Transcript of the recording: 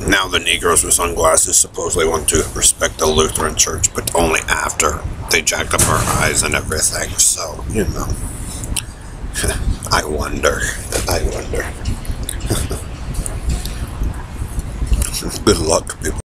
Now the Negroes with sunglasses supposedly want to respect the Lutheran Church, but only after they jacked up our eyes and everything. So, you know, I wonder. Good luck, people.